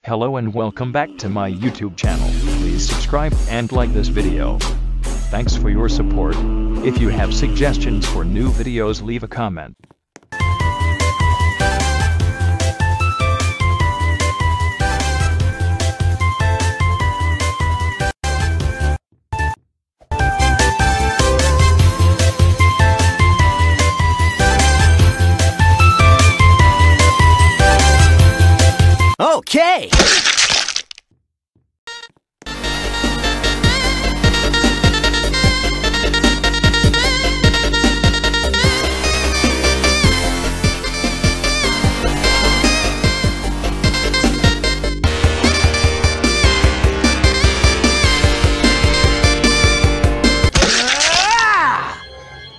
Hello and welcome back to my YouTube channel. Please subscribe and like this video. Thanks for your support. If you have suggestions for new videos, leave a comment. Okay!